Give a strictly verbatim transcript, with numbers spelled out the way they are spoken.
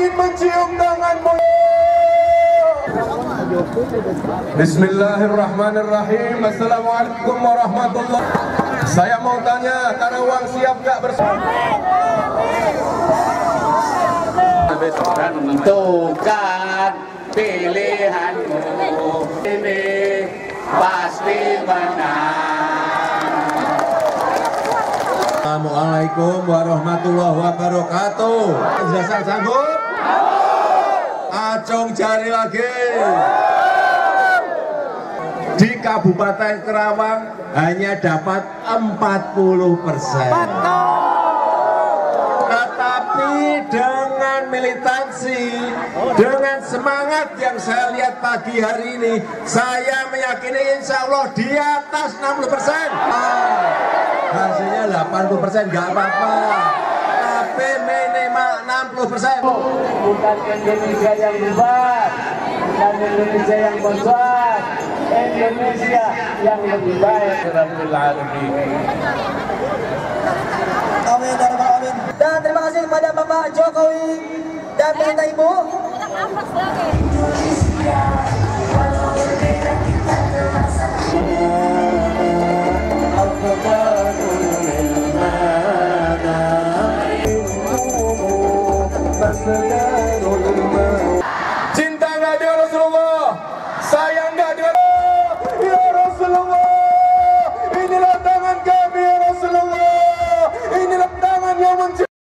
ingin mencium tanganmu. Bismillahirrahmanirrahim. Assalamualaikum warahmatullahi wabarakatuh. Saya mau tanya, Karawang siap gak bersama? Tentukan pilihanmu, ini pasti menang. Assalamualaikum warahmatullahi wabarakatuh. Jasa sanggup? Acung jari lagi. Di Kabupaten Karawang hanya dapat empat puluh persen. Tetapi dengan militansi, dengan semangat yang saya lihat pagi hari ini, saya meyakini insya Allah di atas enam puluh persen. Hasilnya delapan puluh persen nggak apa-apa, tapi minimal enam puluh persen. Bukan Indonesia yang hebat, bukan Indonesia yang besar, Indonesia yang lebih baik. Rabbil alamin. Amin, ya rabbal alamin. Dan terima kasih kepada Bapak Jokowi dan pemerintah Ibu. Indonesia.